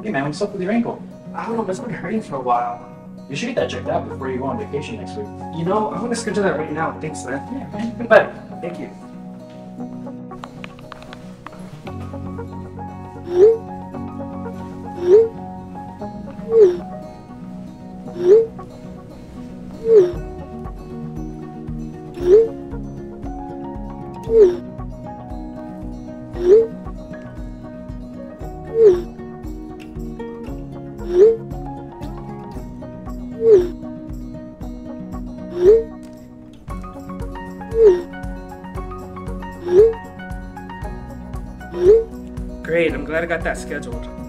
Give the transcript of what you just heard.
Hey man, what's up with your ankle? I don't know, but it's been hurting for a while. You should get that checked out before you go on vacation next week. You know, I'm gonna schedule that right now. Thanks, man. Yeah, man. Goodbye. Thank you. Great, I'm glad I got that scheduled.